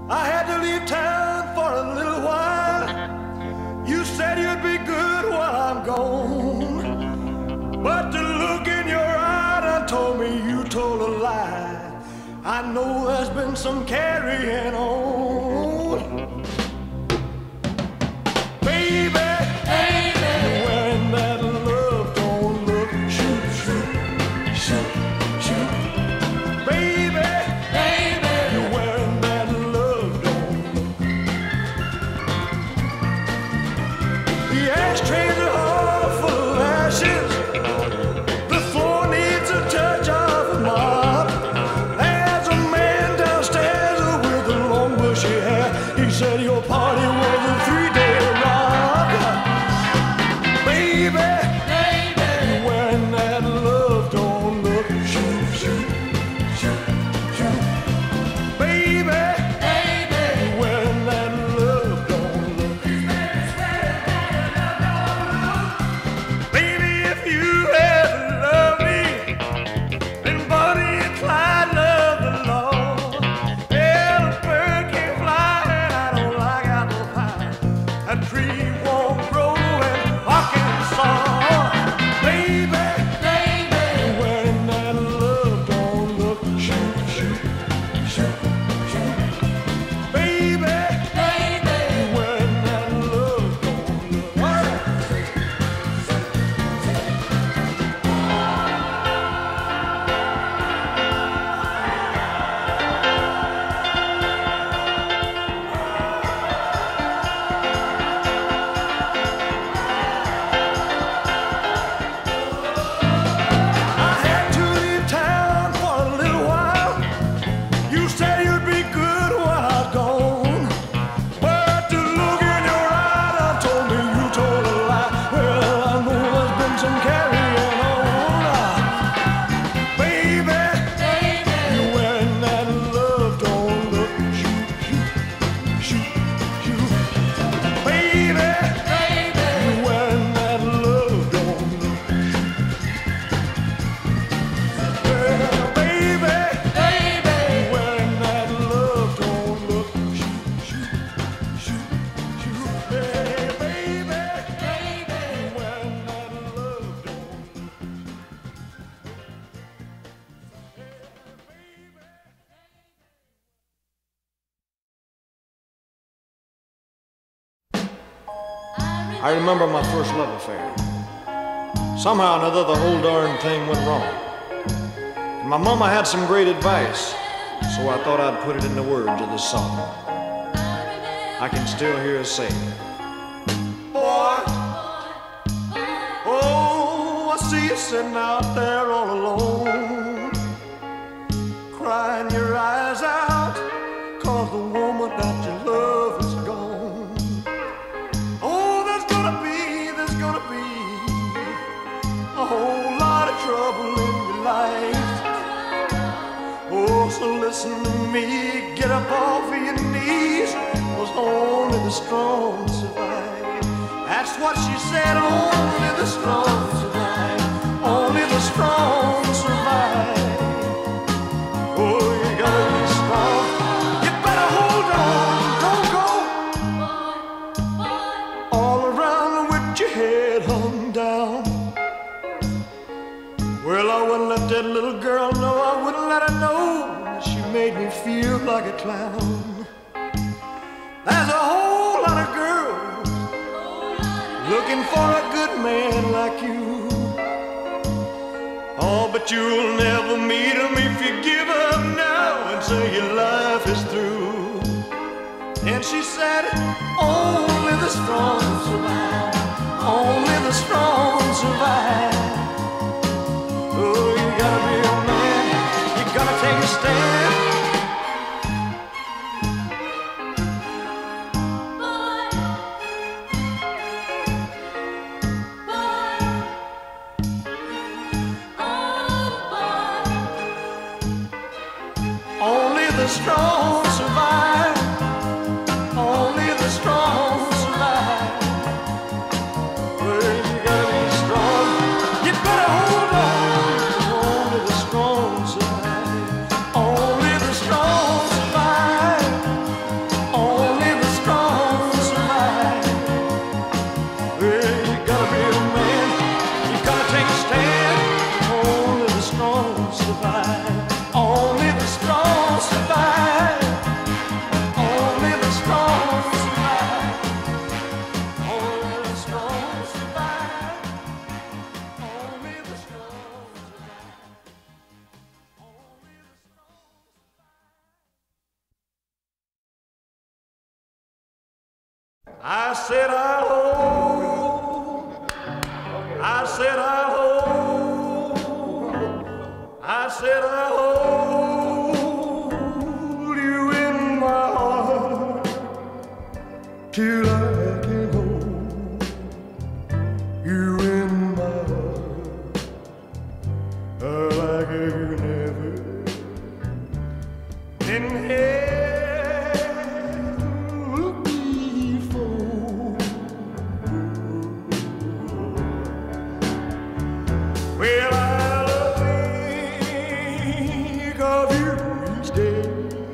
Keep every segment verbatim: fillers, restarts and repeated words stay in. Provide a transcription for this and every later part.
I had to leave town for a little while. You said you'd be good while I'm gone, but the look in your eye done told me you told a lie. I know there's been some carrying on. Baby, baby, you're wearing that love don't look. Shoot, shoot, shoot, shoot. Baby, baby, you're wearing that love don't look. The ashtrays are all full of ashes. The floor needs a touch of a mop. There's a man downstairs with the long bushy hair. He said your party was a three-day rock. Baby, baby, you're wearing that love don't look. Shoot, shoot, shoot, shoot. Baby, baby, you're wearing that love don't look. Baby, if you ever love me, then Bonnie and Clyde love the Lord. Yeah, the bird can't fly and I don't like apple pie. That tree won't grow in Arkansas. Baby, baby, you're wearing that love don't look. Shoot, shoot, shoot, shoot. Baby, baby, you're wearing that love don't look. I had to leave town for a little while. You said you'd be good while I was gone, but the look in your eye done told me you told a lie. Well, I know there's been some carrying on. Baby, baby, you're wearing that love don't look. Shoot, shoot, shoot, shoot. Baby, baby, you're wearing that love don't look. Well, baby, baby, you're wearing that love don't look. Shoot, shoot, shoot, shoot. Hey, baby, baby, you're wearing that love don't look. I remember my first love affair. Somehow or another, the whole darn thing went wrong. And my mama had some great advice, so I thought I'd put it in the words of this song. I can still hear her say, boy, oh, I see you sitting out there all alone, crying your eyes out, 'cause the woman that you love is gone. Oh, there's gonna be, there's gonna be a whole lot of trouble in your life. Oh, so listen to me, get up off of your knees, 'cause only the strong survive. That's what she said, only the strong survive. Only the strong survive. Oh, you gotta be strong. You better hold on, don't go all around with your head hung down. Well, I wouldn't let that little girl know, I wouldn't let her know that she made me feel like a clown. There's a whole lot of girls looking for a good man like you. Oh, but you'll never meet him if you give up now and say your life is through. And she said, only the strong survive. Only the strong survive. Oh, you gotta be a man. You gotta take a stand. Only the strong survive. Only the strong survive. Well, you gotta be strong. You better hold on. Only the strong survive. Only the strong survive. I said I'll hold, I said I'll hold, I said I'll hold you in my heart till I can hold you in my heart like you never been here. Well, I'll think of you each day,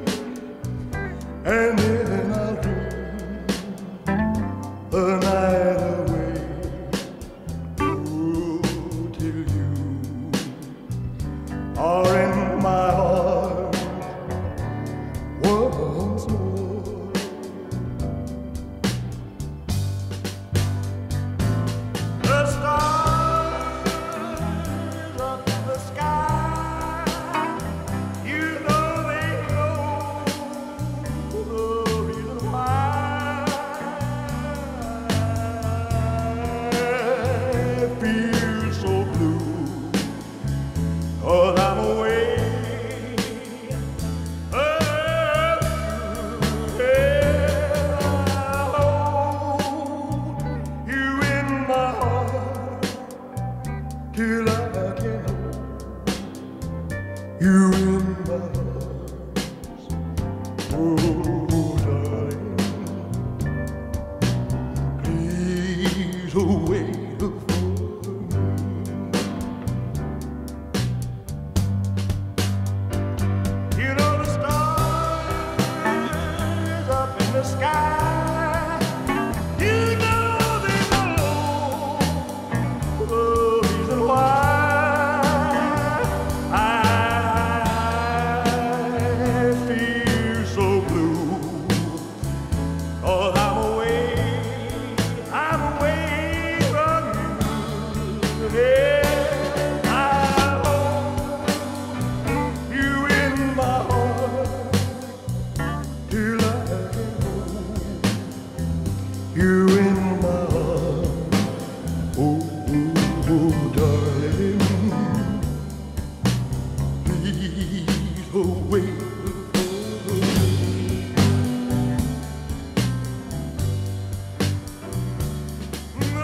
and then I'll dream the night away. Oh, till you are in my heart once more. The stars up in the sky, you know they know the reason why I feel so blue, 'cause I'm away. Oh, yeah, I'll hold you in my heart till I can hold you in my arms. Oh, darling, please wait for me. You know the stars up in the sky, you know they know the reason why I feel so blue, 'cause I'm away, I'm away from you. Yeah, I'll hold you in my heart till I can hold you in my heart. Oh, oh, darling, please wait for me. The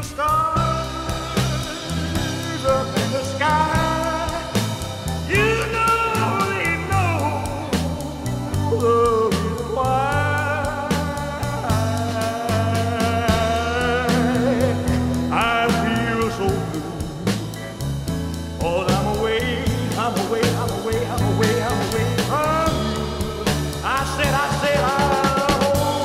stars up in the sky, you know they know the reason why I feel so blue. 'Cause I'm away, I'm away, I'm away, I'm away, I'm away from you. I said, I said I'll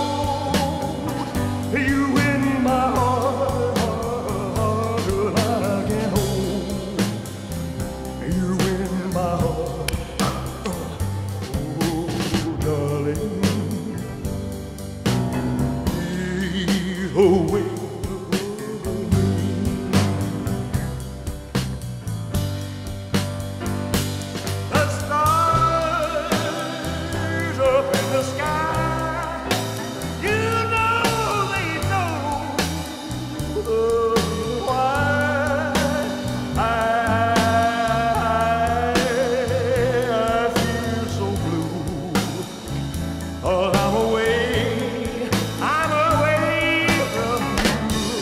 hold you in my heart till I can hold you in my heart. Oh, darling, please wait for me. The stars up in the sky, you know they know the reason why I, I feel so blue. 'Cause I'm away, I'm away from you.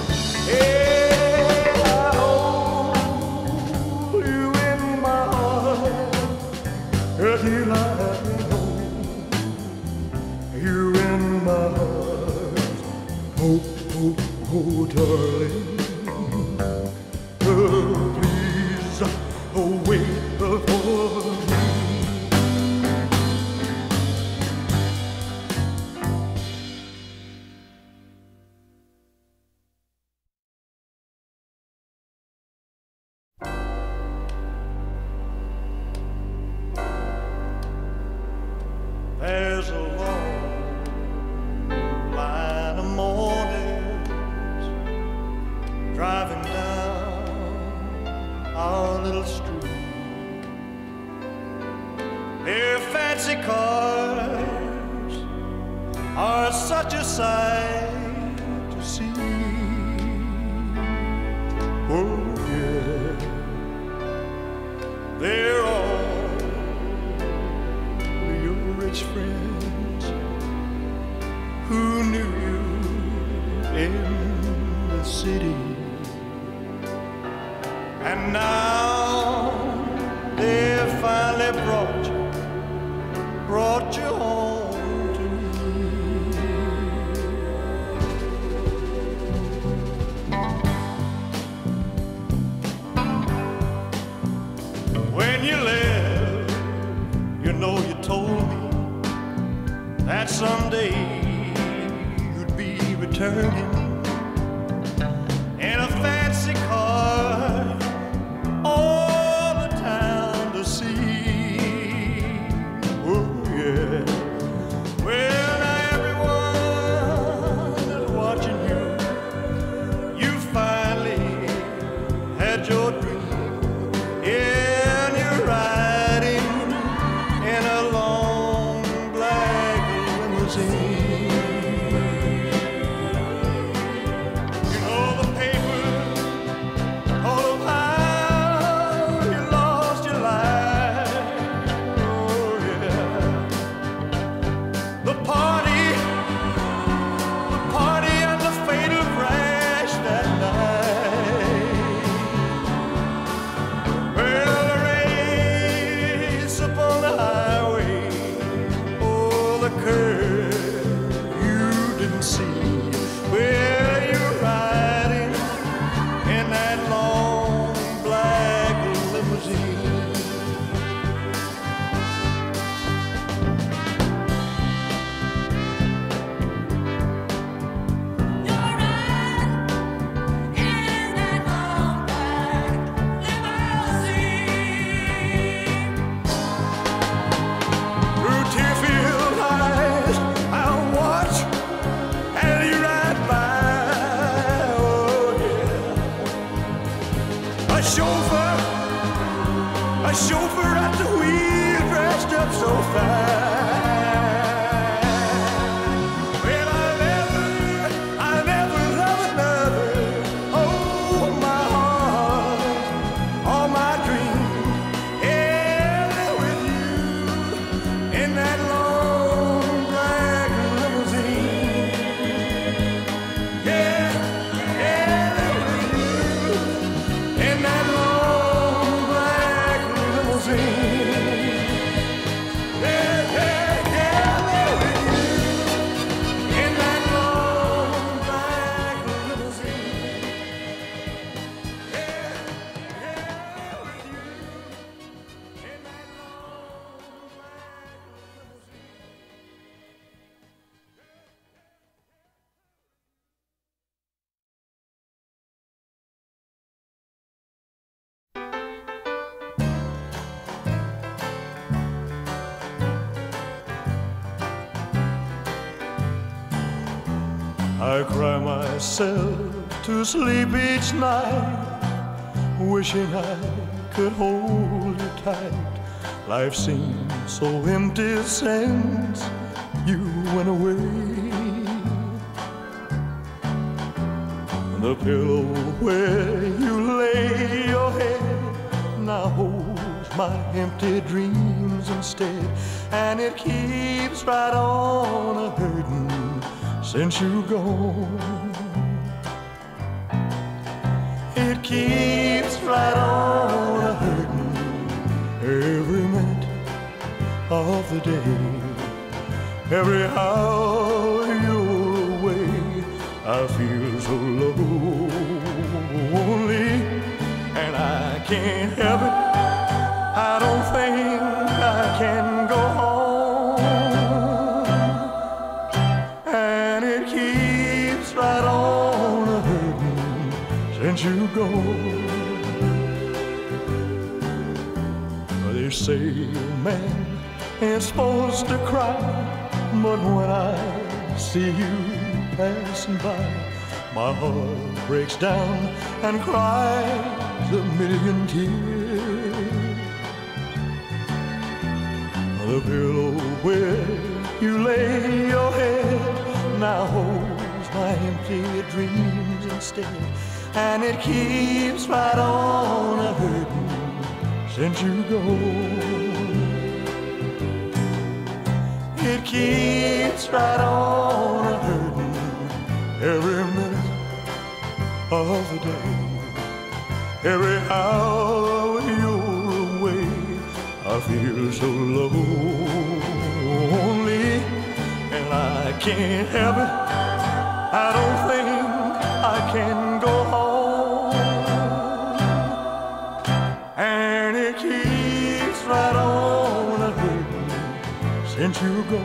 Yeah, I'll hold you in my heart till I can hold you in my heart. Oh, oh, oh, darling, oh, please oh, wait for me. There's a long line of mornings driving down our little street. Their fancy cars are such a sight in the city. And now they finally brought you, brought you home to me. When you left, you know you told me that someday you'd be returning in a fancy car, all the town to see. Oh yeah. Well, now everyone is watching you. You finally had your dream, and you're riding in a long black limousine. You know the papers all of how you lost your life. Oh yeah. The party, the party and the fatal crash that night. Well, the race upon the highway, oh, the curve you didn't see. Well, you're riding in that long black limousine. You're riding in that long black limousine. Through tear-filled eyes, I'll watch as you ride by. Oh yeah. A chauffeur, a chauffeur at the wheel, dressed up so fine. Well, I'll never, I'll never love another. Oh, my heart, all my dreams, yeah, with you in that long black limousine. Yeah, yeah, with you in that long black limousine. Yeah, yeah, yeah, with you in that long black limousine. Yeah, yeah, with you in that long black limousine. I cry myself to sleep each night, wishing I could hold you tight. Life seems so empty since you went away. The pillow where you lay your head now holds my empty dreams instead, and it keeps right on a hurting since you gone. It keeps right on a hurting every minute of the day. Every hour you're away, I feel so lonely, and I can't help it. I don't think I can go home, and it keeps right on a hurting since you go. They say a man ain't supposed to cry, but when I see you passing by, my heart breaks down and cries a million tears. The pillow where you lay your head now holds my empty dreams instead, and it keeps right on a hurting since you go. It keeps right on a hurting every minute of the day. Every hour you're away, I feel so lonely, and I can't help it. I don't think I can go home, and it keeps right on hurting since you go.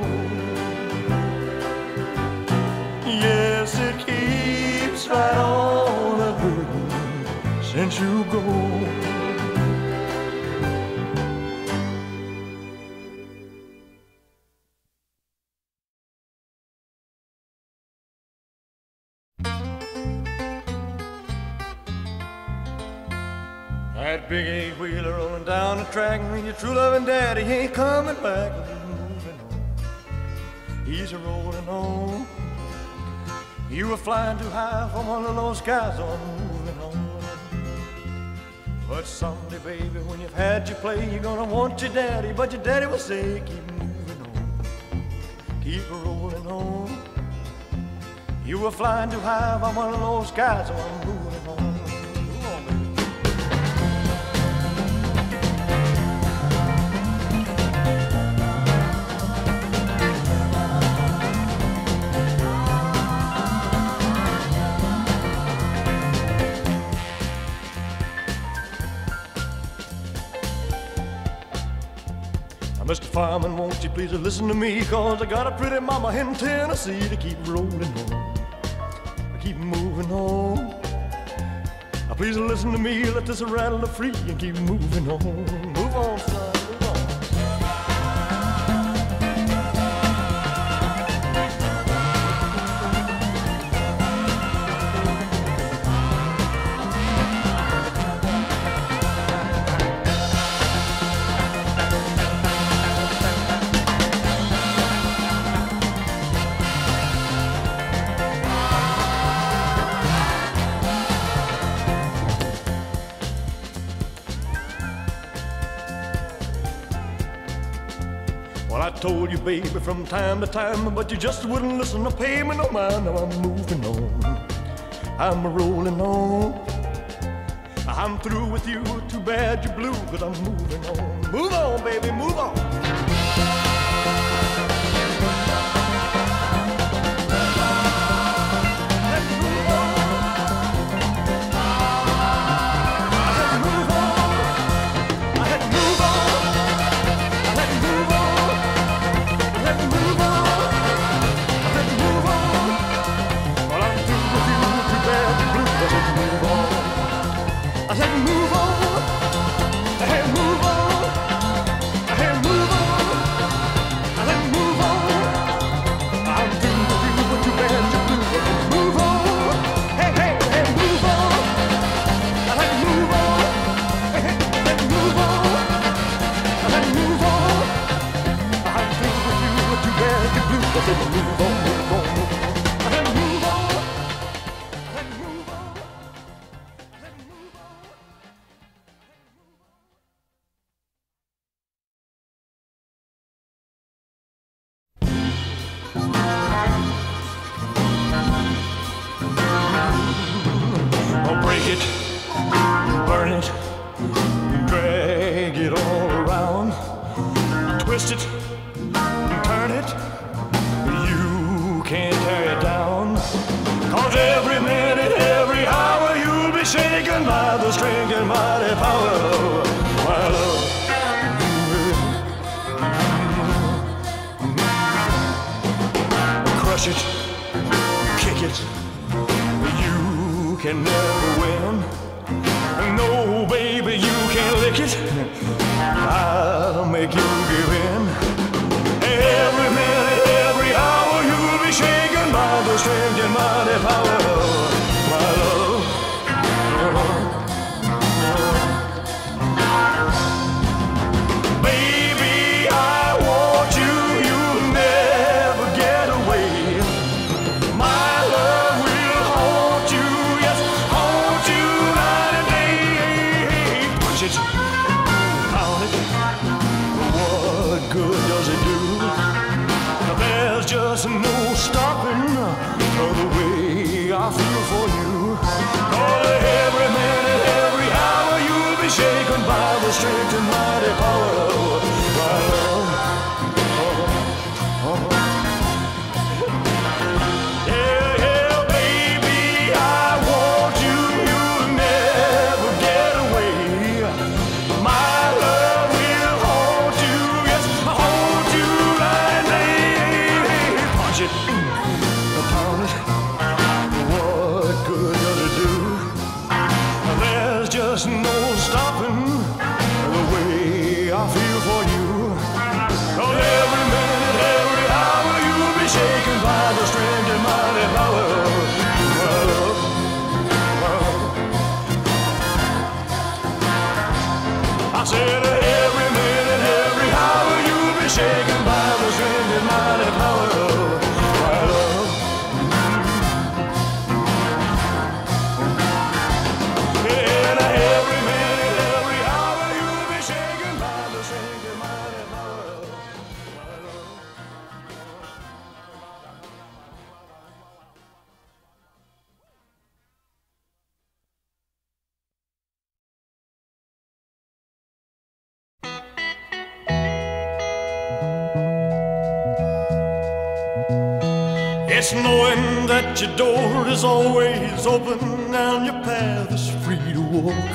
Yes, it keeps right on hurting since you go. That big eight-wheeler rolling down the track, and your true loving daddy ain't coming back. Moving on, he's a rolling on. You were flying too high from one of those skies, so I'm moving on. But someday, baby, when you've had your play, you're gonna want your daddy, but your daddy will say, keep moving on, keep rolling on. You were flying too high from one of those skies, so I'm moving on. Move on, baby. Mister Fireman, won't you please listen to me, 'cause I got a pretty mama in Tennessee to keep rolling on, to keep moving on. Now please listen to me, let this rattle free and keep moving on. Move on, son, move on. Well, I told you, baby, from time to time, but you just wouldn't listen or pay me no mind. Now I'm moving on, I'm rolling on. I'm through with you, too bad you're blue, 'cause I'm moving on. Move on, baby, move on. Break it, burn it, drag it all around, twist it, turn it, you can't tear it down. 'Cause every minute, every hour, you'll be shaken by the strength and mighty power of my love. Crush it, kick it, you can never win. No, baby, you can't lick it. I'll make you give in. Every minute, every hour, you'll be shaken by the strength and mighty power of my love. Baby, I want you, you'll never get away. My love will haunt you, yes, haunt you night and day. Push it, pound it, what good does it do? There's just no stopping the way I feel for you. shaken by the strength and mighty power of my love. Yeah, yeah, baby, I want you. You'll never get away. My love will hold you. Yes, hold you right there. Punch it, pound it. What good does it do? There's just no stopping the way I feel for you. Oh, every minute, every hour, you'll be shaken by the strength and mighty power of my love. I said every minute, every hour, you'll be shaken by the strength and mighty power of my love. And every minute, every hour, you'll be shaken by the strength and mighty power of my love. It's knowing that your door is always open and your path is free to walk.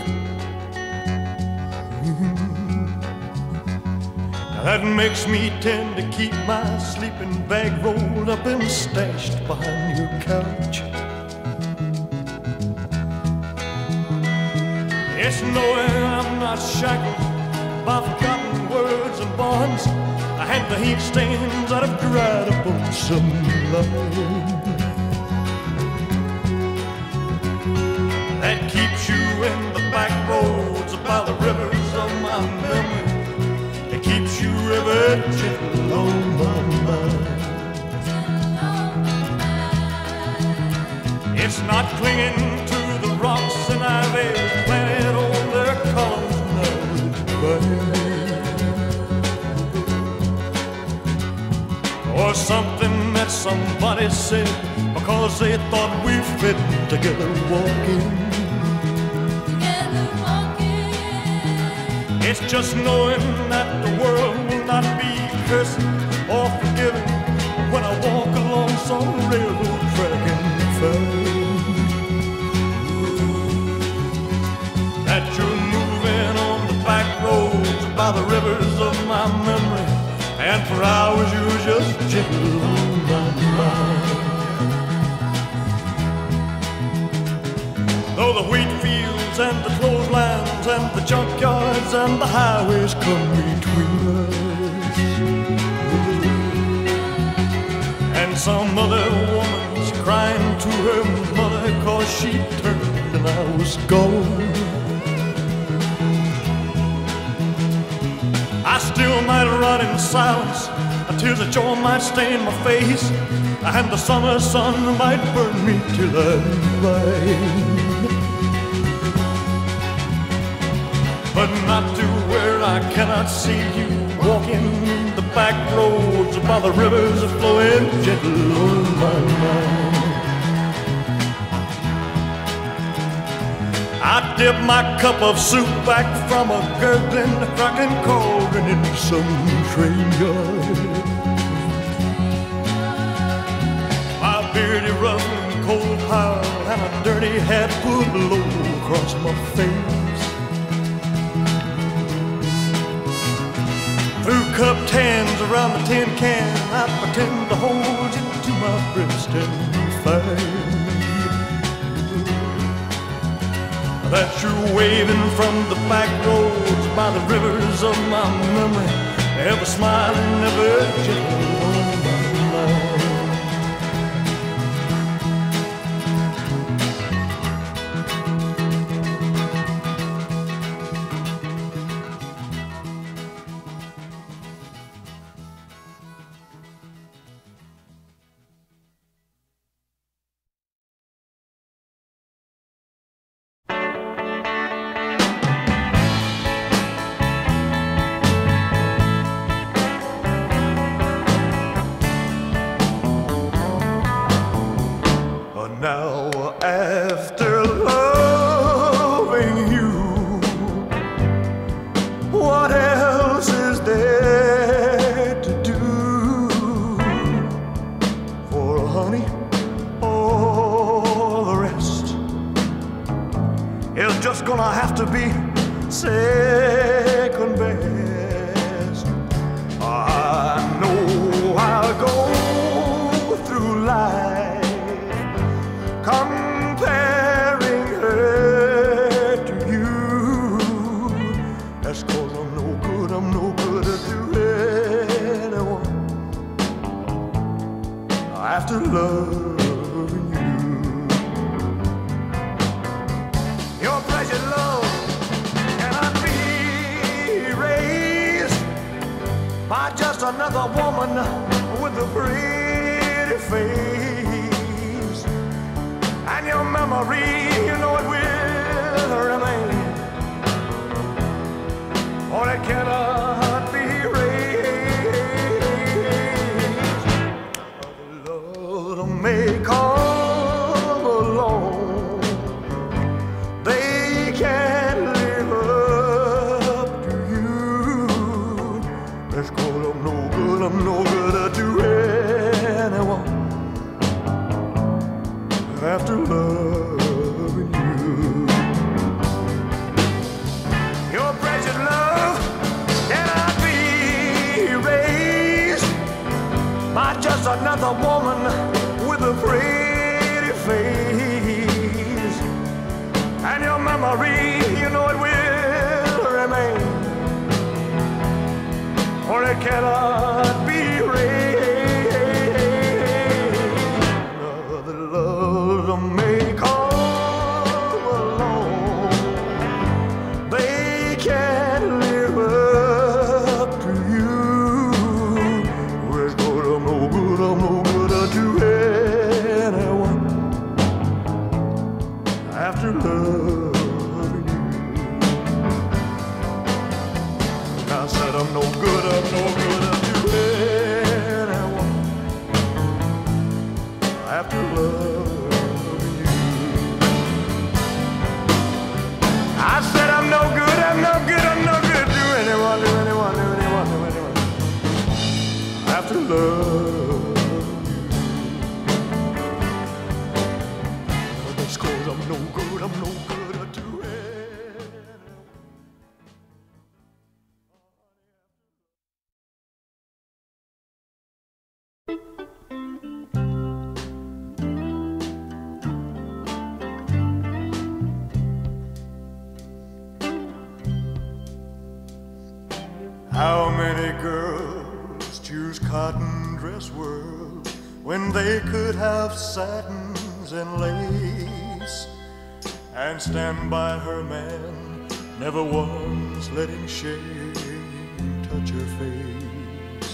Mhm. That makes me tend to keep my sleeping bag rolled up and stashed behind your couch. It's knowing I'm not shackled by forgotten words and bonds and the heat stains that have dried up on some line. That keeps you in the back roads by the rivers of my memory. It keeps you ever gentle on my mind. It's not clinging to the rocks and ivy planted on their columns now it's burning. Or something that somebody said because they thought we fit together walking. Together walking. It's just knowing that the world will not be cursing or forgiving when I walk along some railroad track and find that you're moving on the back roads by the rivers of my memory. And for hours you were just gentle on my mind. Though the wheat fields and the clotheslines and the junkyards and the highways come between us, and some other woman's crying to her mother cause she turned and I was gone, I still might run in silence, tears of joy might stain my face, and the summer sun might burn me till I'm blind. But not to where I cannot see you walking the back roads by the rivers flowing gentle on my mind. I dip my cup of soup back from a gurgling, cracking cauldron in some train yard. My beardy rough and cold pile and a dirty hat pulled low across my face. Through cupped hands around the tin can, I pretend to hold you to my breast and fight. That you're waving from the back roads by the rivers of my memory, ever smiling, ever gentle on my mind. Now after loving you honey, all the rest is just gonna have to be second best. I know I'll go through life comparing her to you. That's 'cause I'm no good, I'm no good at anyone after loving you. Your precious love cannot be erased by just another woman with a pretty face. And your memory, you know it will remain, or it cannot be erased. The love may come along, they can't live up to you. That's 'cause I'm no good, I'm no good to anyone after loving you. Your precious love cannot be erased by just another woman with a pretty face. And your memory, you know it will remain, or it cannot be erased. Another love may come along, they can't live up to you. Where's good, I'm no good, I'm no good to anyone after loving you. I said I'm no good, I'm no good to anyone after loving you. I said I'm no good, I'm no good, I'm no good to anyone, to anyone, to anyone, to anyone after loving you. That's 'cause I'm no good, I'm no good to anyone. How many girls choose cotton dress world when they could have satins and lace, and stand by her man, never once letting shame touch her face?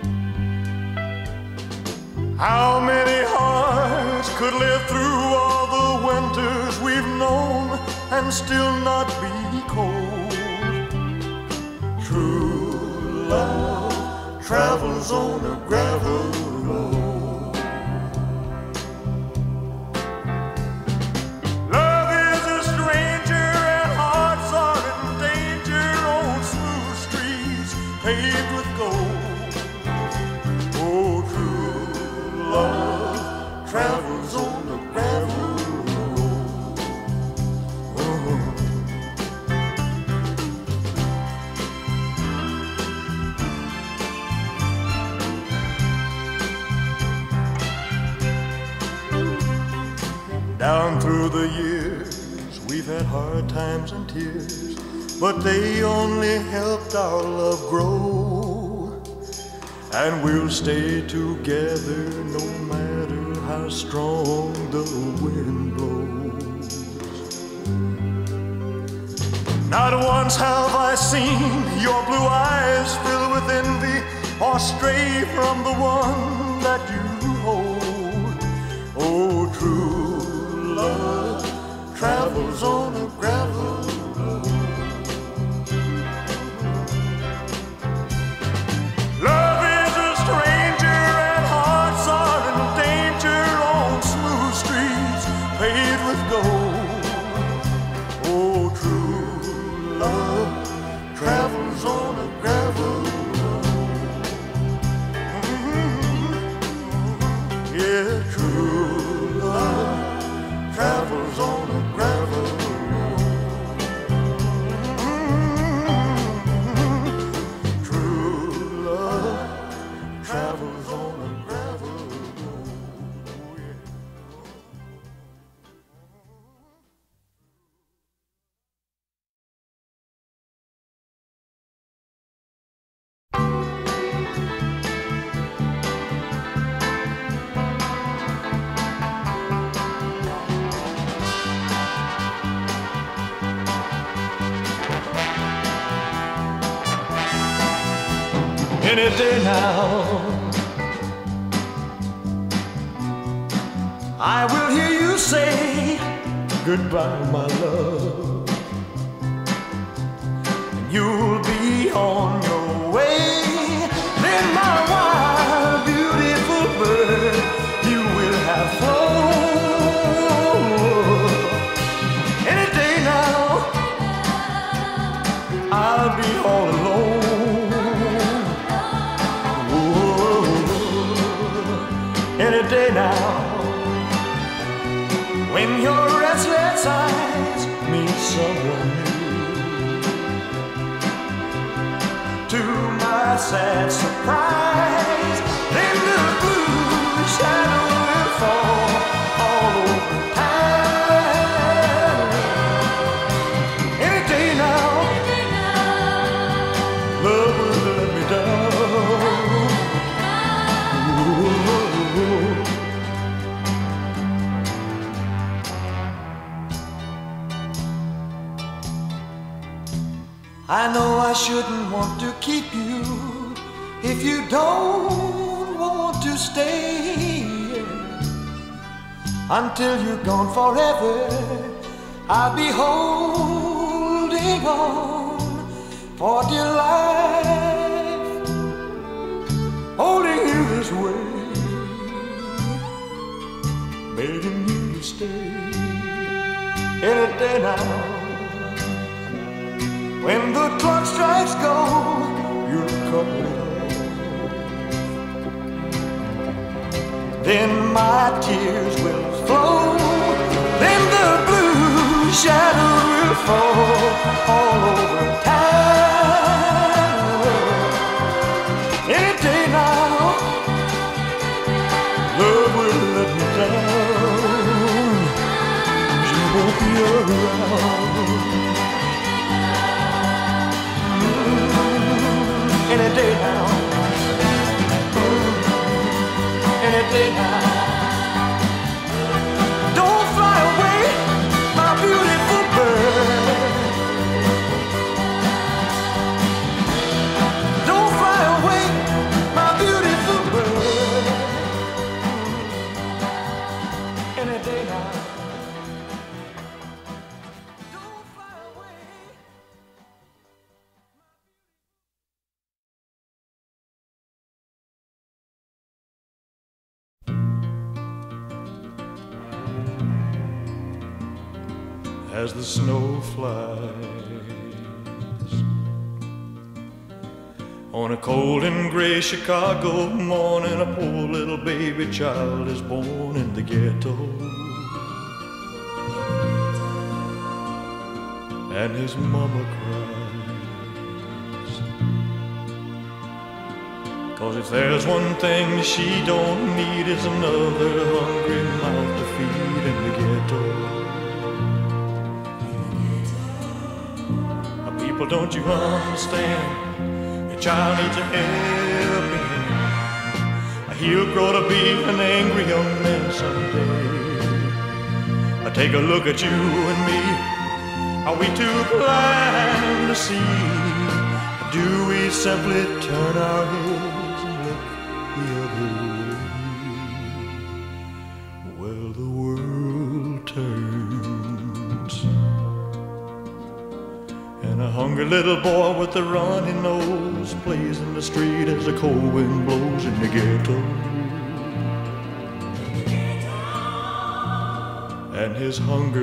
How many hearts could live through all the winters we've known and still not be cold? True love travels on a gravel road. Love is a stranger and hearts are in danger on smooth streets paved with gold. Oh, true love travels on a gravel road. Oh. Down through the years, we've had hard times and tears, but they only helped our love grow. And we'll stay together no matter how strong the wind blows. Not once have I seen your blue eyes fill with envy or stray from the one that you hold. Oh, true love travels on a gravel road. Love is a stranger and hearts are in danger on smooth streets paved with gold. Oh, true love travels on a gravel road. Mm-hmm. Yeah, true. any day now. I will hear you say goodbye, my love. You'll be on your way. Then my wild, beautiful bird, you will have flown. Any day now, I'll be all alone. Whoa. Any day now, when your restless eyes meet someone new. To my sad surprise, then the blue shadow will fall all over town. Any day now, love will let me down. Ooh. I know I shouldn't want to keep you if you don't want to stay. Until you're gone forever, I'll be holding on for dear life, holding you this way, begging you to stay any day now. When the clock strikes gold, you'll come home. Then my tears will flow. Then the blue shadow will fall all over town. Any day now, love will let me down. You won't be around. Any day now, any day now. Don't fly away, my beautiful bird. Don't fly away, my beautiful bird. Any day now. Don't fly away. As the snow flies on a cold and gray Chicago morning, a poor little baby child is born in the ghetto, and his mama cries, 'cause if there's one thing she don't need, is another hungry mouth to feed in the ghetto. People, don't you understand? Your child needs a helping hand. He'll grow to be an angry young man someday. Take a look at you and me. Are we too blind to see? Do we simply turn our heads and look the other way? Well, the world turns, and a hungry little boy with a runny nose plays in the street as the cold wind blows in the ghetto. And his hunger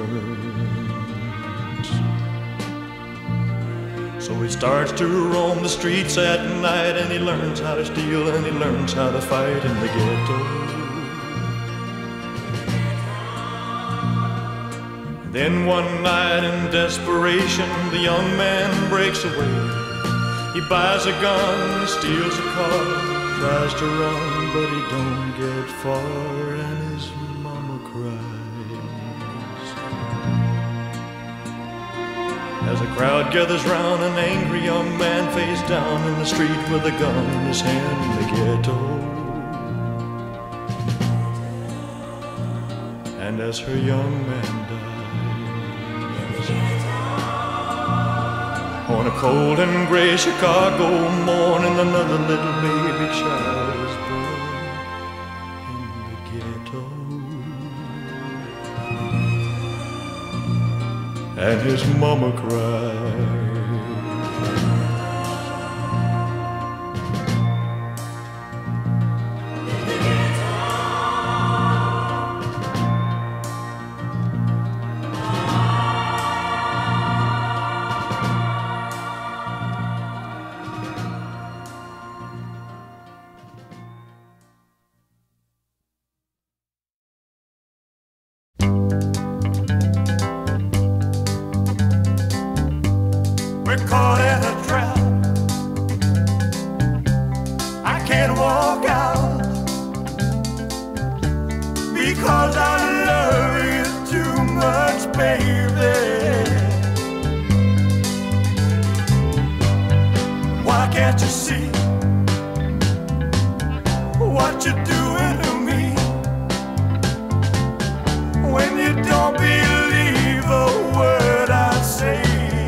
burns, so he starts to roam the streets at night, and he learns how to steal and he learns how to fight in the ghetto. Then one night in desperation, the young man breaks away. He buys a gun, he steals a car, tries to run, but he don't get far, and his mama cries. As a crowd gathers round, an angry young man face down in the street with a gun in his hand in the ghetto. And as her young man dies, on On a cold and gray Chicago morning, another little baby child was born in the ghetto, and his mama cried. We're caught in a trap. I can't walk out because I love you too much, baby. Why can't you see what you're doing to me when you don't believe a word I say?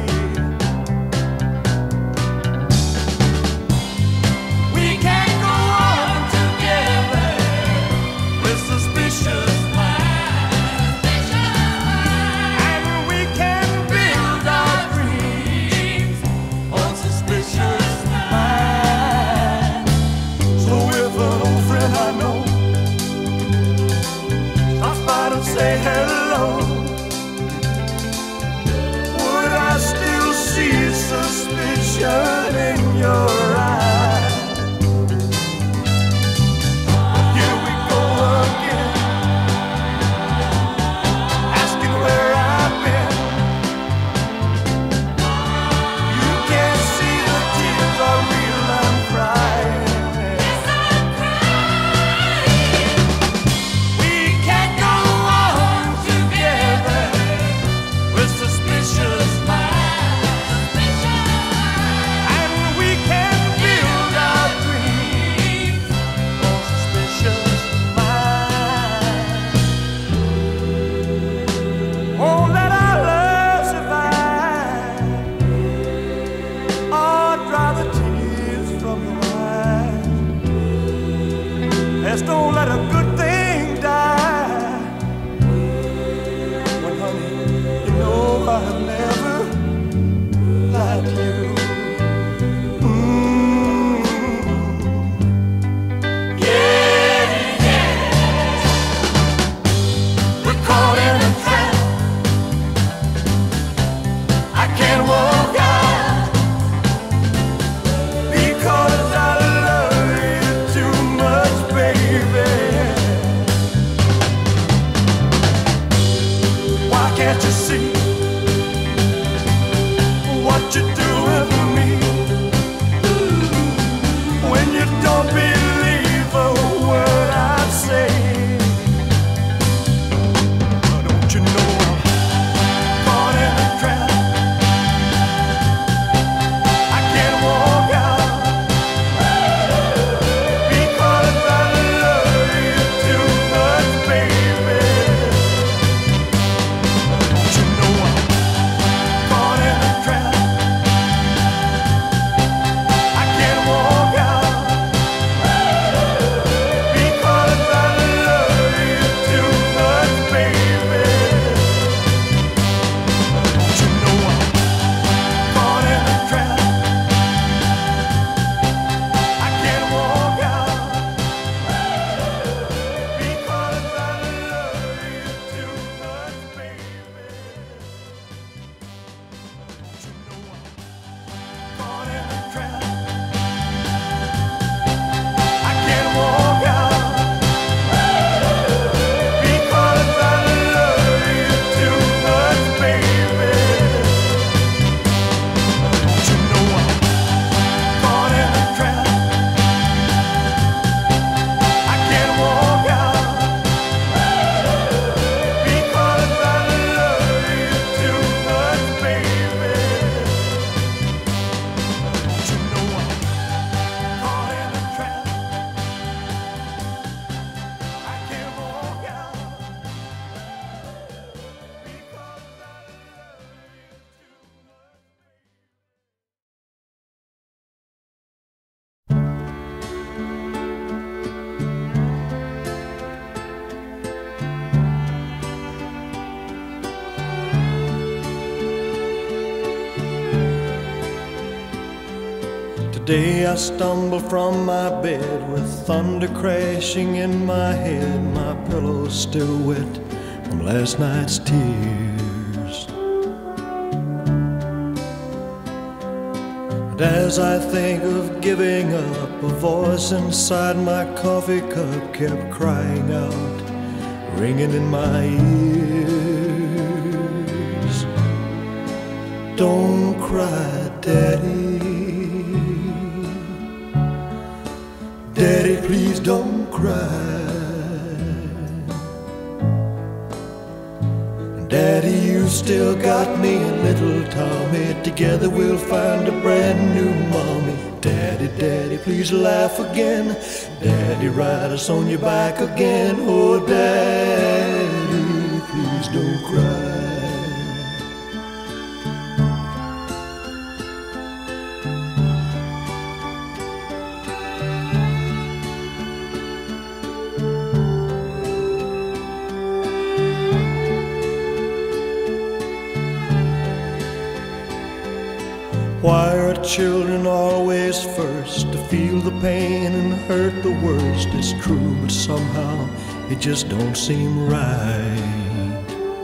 Say hello. Would I still see suspicion in your eyes? Here we go again, asking where I've been. You can't see the tears are real, I'm crying. Don't let a good thing die. When, honey, you know I've never lied to you. Mm. Yeah, yeah. We're caught in a trap. I can't walk out because I love you too much, baby. Why can't you see what you're doing to me when you don't believe a word I say? Don't you know I'm caught in a trap? I can't walk out because I love you too much, baby. Don't you know Today I stumble from my bed with thunder crashing in my head. My pillow's still wet from last night's tears. And as I think of giving up, a voice inside my coffee cup kept crying out, ringing in my ears. Don't cry, Daddy. Daddy, please don't cry. Daddy, you still got me and little Tommy. Together we'll find a brand new mommy. Daddy, Daddy, please laugh again. Daddy, ride us on your back again. Oh, Daddy, please don't cry. Why are children always first to feel the pain and hurt the worst? It's true, but somehow it just don't seem right.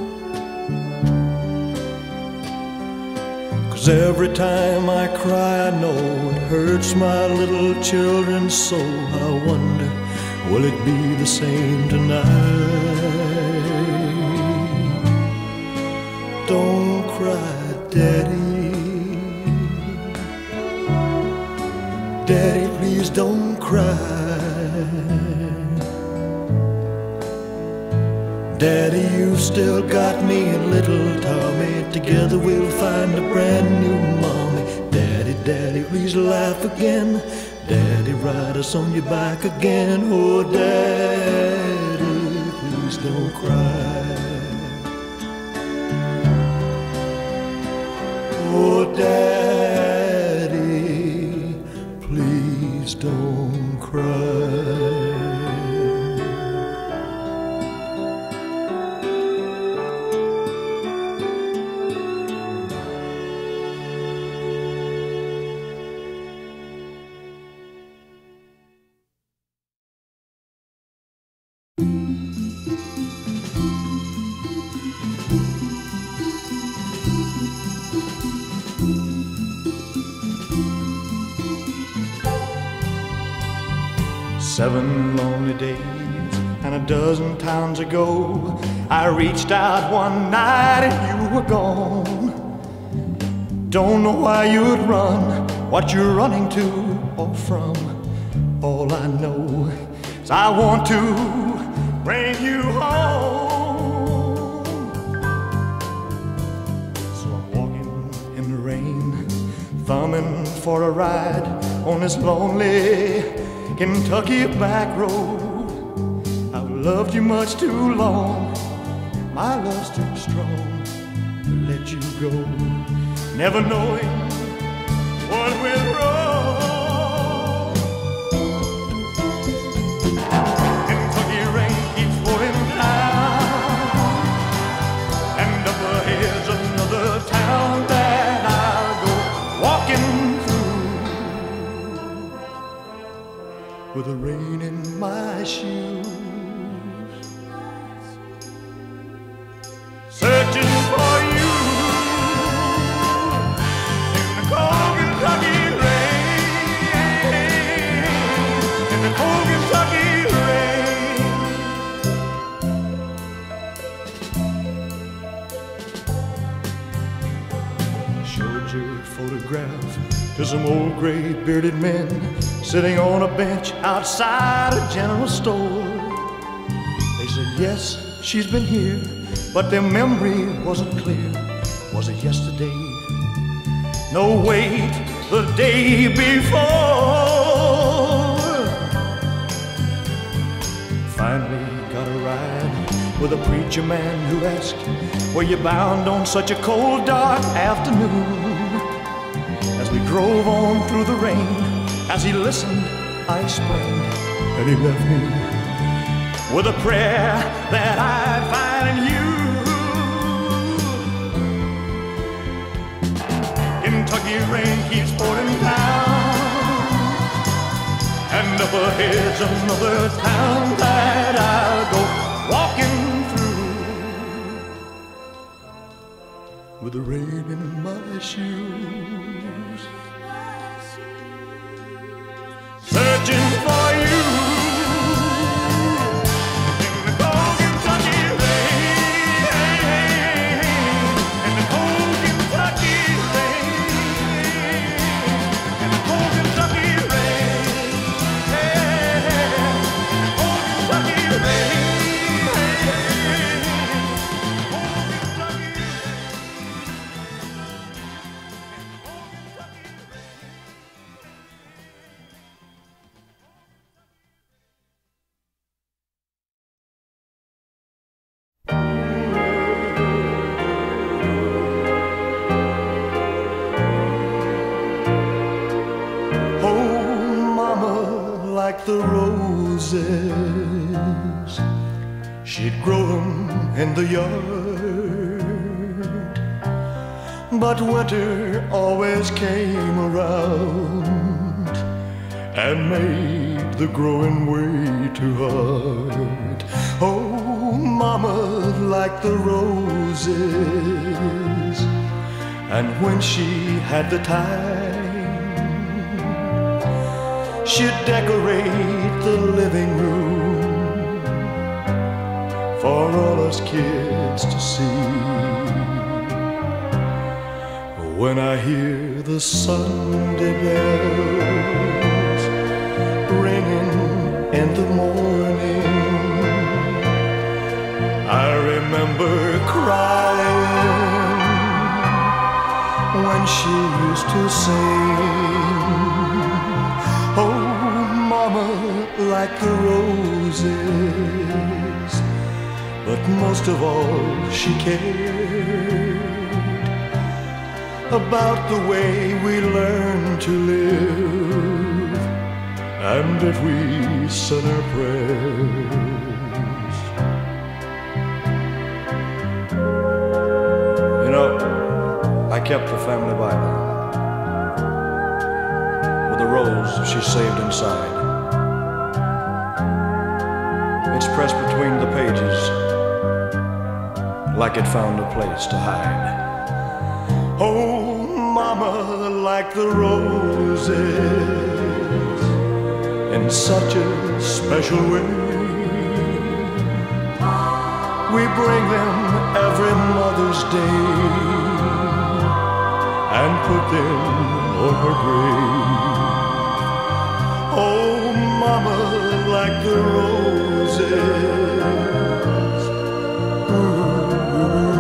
'Cause every time I cry I know it hurts my little children's soul. I wonder, will it be the same tonight? Don't cry, Daddy. Daddy, please don't cry. Daddy, you've still got me and little Tommy. Together we'll find a brand new mommy. Daddy, Daddy, please laugh again. Daddy, ride us on your back again. Oh, Daddy, please don't cry. Oh, Daddy, please don't cry. Seven lonely days and a dozen towns ago, I reached out one night and you were gone. Don't know why you'd run, what you're running to or from. All I know is I want to bring you home. So I'm walking in the rain, thumbing for a ride on this lonely Kentucky back road. I've loved you much too long, my love's too strong to let you go, never knowing what went wrong. Kentucky rain keeps pouring down, and up ahead's another town that I'll go walking with the rain in my shoes, searching for you in the cold Kentucky rain, in the cold Kentucky rain. I showed your photograph to some old gray bearded men sitting on a bench outside a general store. They said, yes, she's been here, but their memory wasn't clear. Was it yesterday? No, wait, the day before. Finally got a ride with a preacher man who asked, were you bound on such a cold, dark afternoon? As we drove on through the rain, as he listened, I explained, and he left me with a prayer that I'd find in you. Kentucky rain keeps pouring down, Well, here's another town that I'll go walking through with the rain in my shoes, searching for you in the cold Kentucky rain, in the cold Kentucky rain, in the cold Kentucky rain, yeah, cold Kentucky rain, cold Kentucky rain. Like the roses, she'd grow them in the yard, but winter always came around and made the growing way too hard. Oh, mama, like the roses, and when she had the time, she'd decorate the living room for all us kids to see. When I hear the Sunday bells ringing in the morning, I remember crying when she used to sing. Oh, mama, like the roses, but most of all she cared about the way we learn to live, and if we said our prayers. You know, I kept the family Bible, the rose she saved inside. It's pressed between the pages like it found a place to hide. Oh, mama, like the roses, in such a special way, we bring them every Mother's Day and put them on her grave. Oh, mama, like the roses, ooh,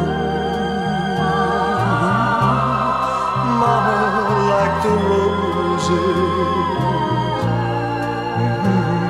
mama, like the roses, mm-hmm.